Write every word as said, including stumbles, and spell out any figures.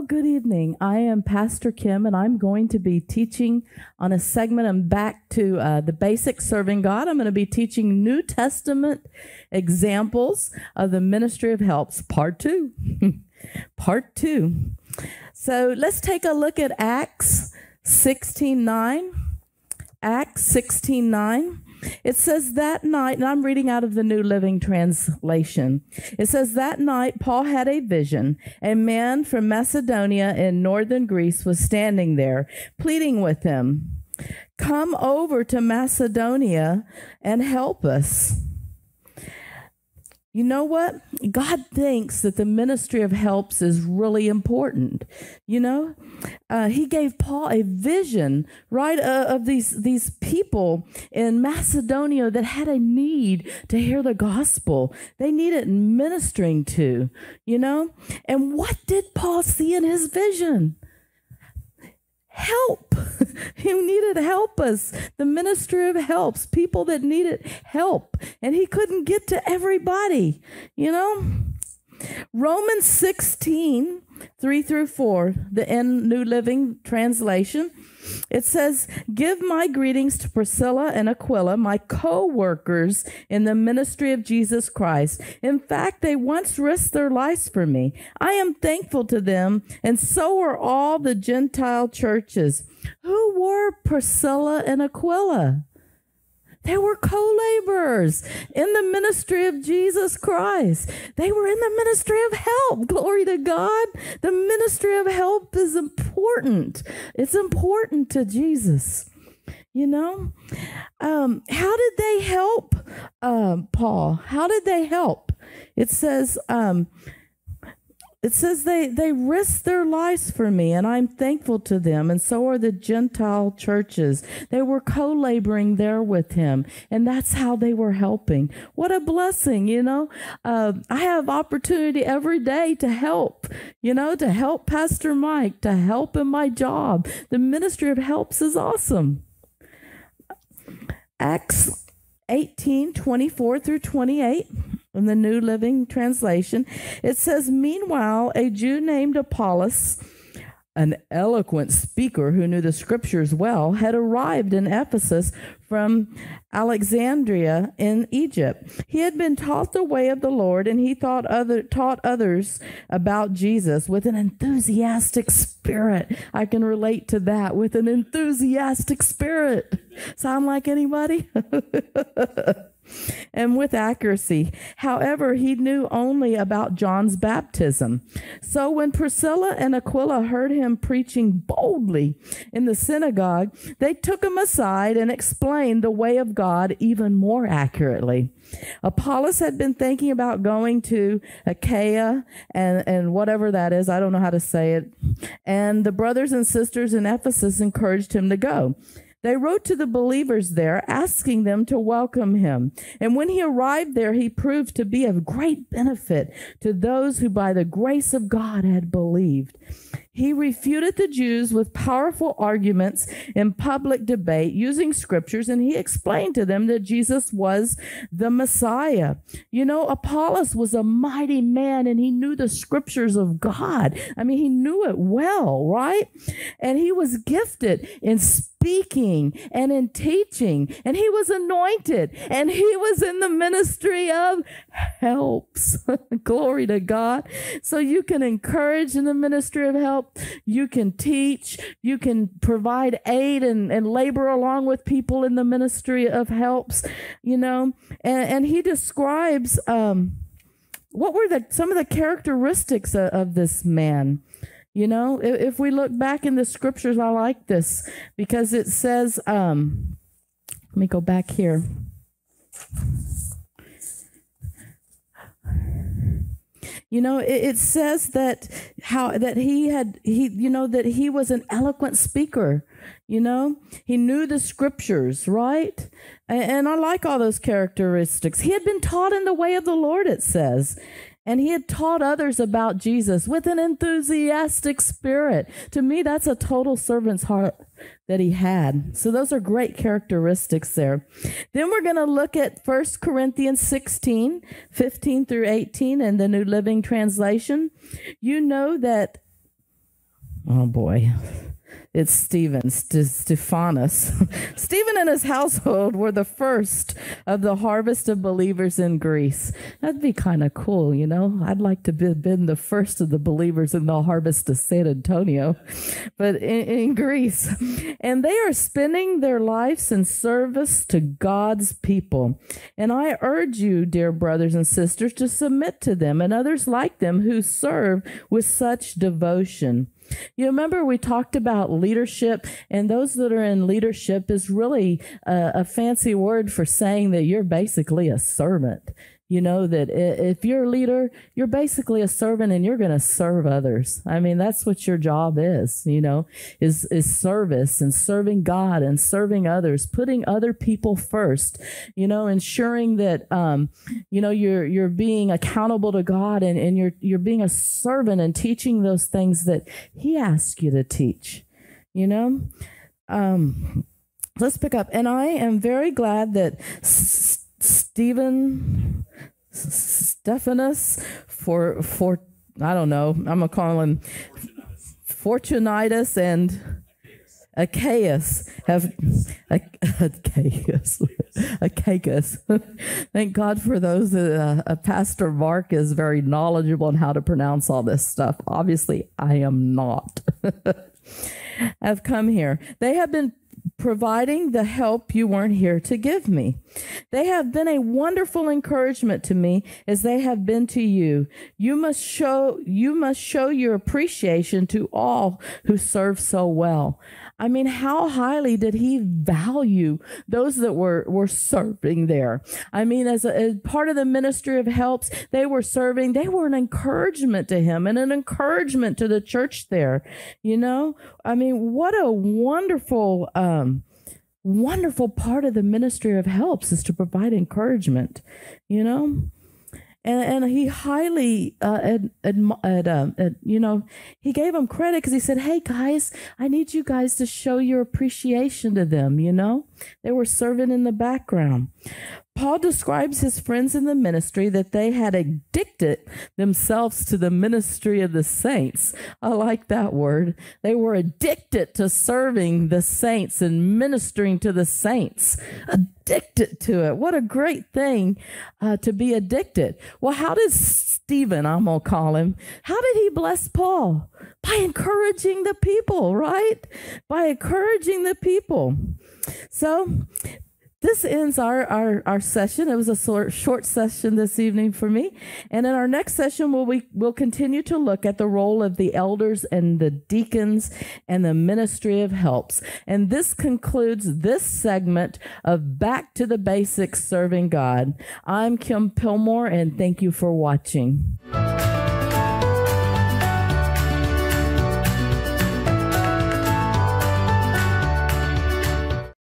good evening. I am Pastor Kim, and I'm going to be teaching on a segment. I'm back to uh, the basic serving God. I'm going to be teaching New Testament examples of the ministry of helps, part two. Part two. So let's take a look at Acts sixteen nine. Acts sixteen nine. It says that night, and I'm reading out of the New Living Translation. It says that night Paul had a vision. A man from Macedonia in northern Greece was standing there, pleading with him, "Come over to Macedonia and help us." You know what? God thinks that the ministry of helps is really important. You know, uh, he gave Paul a vision, right, uh, of these, these people in Macedonia that had a need to hear the gospel. They needed ministering to, you know. And what did Paul see in his vision? Help. He needed helpers, the ministry of helps, people that needed help. And he couldn't get to everybody, you know. Romans sixteen, three through four, the New Living Translation. It says, "Give my greetings to Priscilla and Aquila, my co-workers in the ministry of Jesus Christ. In fact, they once risked their lives for me. I am thankful to them, and so are all the Gentile churches." Who were Priscilla and Aquila? They were co-laborers in the ministry of Jesus Christ. They were in the ministry of help. Glory to God. The ministry of help is important. It's important to Jesus. You know, um, how did they help uh, Paul? How did they help? It says, um, It says they, they risked their lives for me, and I'm thankful to them, and so are the Gentile churches. They were co-laboring there with him, and that's how they were helping. What a blessing, you know. Uh, I have opportunity every day to help, you know, to help Pastor Mike, to help in my job. The ministry of helps is awesome. Acts eighteen, twenty-four through twenty-eight. In the New Living Translation, it says, "Meanwhile, a Jew named Apollos, an eloquent speaker who knew the scriptures well, had arrived in Ephesus from Alexandria in Egypt. He had been taught the way of the Lord, and he thought other, taught others about Jesus with an enthusiastic spirit." I can relate to that, with an enthusiastic spirit. Sound like anybody? And with accuracy. However, he knew only about John's baptism. So when Priscilla and Aquila heard him preaching boldly in the synagogue, they took him aside and explained the way of God even more accurately. Apollos had been thinking about going to Achaia and, and whatever that is. I don't know how to say it. And the brothers and sisters in Ephesus encouraged him to go. They wrote to the believers there, asking them to welcome him. And when he arrived there, he proved to be of great benefit to those who by the grace of God had believed. He refuted the Jews with powerful arguments in public debate using scriptures, and he explained to them that Jesus was the Messiah. You know, Apollos was a mighty man, and he knew the scriptures of God. I mean, he knew it well, right? And he was gifted in speaking and in teaching, and he was anointed, and he was in the ministry of helps. Glory to God. So you can encourage in the ministry of help. You can teach. You can provide aid and, and labor along with people in the ministry of helps, you know. And, and he describes um, what were the some of the characteristics of, of this man. You know, if, if we look back in the scriptures, I like this because it says, um, let me go back here. You know, it, it says that how that he had he you know that he was an eloquent speaker. You know, he knew the scriptures, right? And, and I like all those characteristics. He had been taught in the way of the Lord, it says. And he had taught others about Jesus with an enthusiastic spirit. To me, that's a total servant's heart that he had. So those are great characteristics there. Then we're going to look at First Corinthians sixteen, fifteen through eighteen in the New Living Translation. You know that Oh, boy. It's Stephen, St- Stephanus. Stephen and his household were the first of the harvest of believers in Greece. That'd be kind of cool, you know. I'd like to be been the first of the believers in the harvest of San Antonio, but in, in Greece. And they are spending their lives in service to God's people. And I urge you, dear brothers and sisters, to submit to them and others like them who serve with such devotion. You remember we talked about leadership, and those that are in leadership is really a, a fancy word for saying that you're basically a servant. You know, that if you're a leader, you're basically a servant and you're going to serve others. I mean, that's what your job is, you know, is, is service and serving God and serving others, putting other people first, you know, ensuring that, um, you know, you're, you're being accountable to God and, and you're, you're being a servant and teaching those things that He asks you to teach, you know. Um, let's pick up. And I am very glad that S- Stephen, Stephanus, for, for, I don't know, I'm going to call him Fortunitus and Achaeus have, Achaeus, Achaeus. Thank God for those that uh, Pastor Mark is very knowledgeable on how to pronounce all this stuff. Obviously, I am not. Have come here. They have been providing the help you weren't here to give me. They have been a wonderful encouragement to me as they have been to you. You must show, you must show your appreciation to all who serve so well. I mean, how highly did he value those that were, were serving there? I mean, as, a, as part of the ministry of helps, they were serving. They were an encouragement to him and an encouragement to the church there. You know, I mean, what a wonderful, um, wonderful part of the ministry of helps is to provide encouragement, you know. And, and he highly, uh, ad, ad, ad, uh, ad, you know, he gave them credit because he said, hey, guys, I need you guys to show your appreciation to them, you know. They were serving in the background. Paul describes his friends in the ministry that they had addicted themselves to the ministry of the saints. I like that word. They were addicted to serving the saints and ministering to the saints. Addicted to it. What a great thing uh, to be addicted. Well, how did Stephen, I'm going to call him, how did he bless Paul? By encouraging the people, right? By encouraging the people. So this ends our, our, our session. It was a short, short session this evening for me. And in our next session, we'll, we, we'll continue to look at the role of the elders and the deacons and the ministry of helps. And this concludes this segment of Back to the Basics Serving God. I'm Kim Pilmore, and thank you for watching.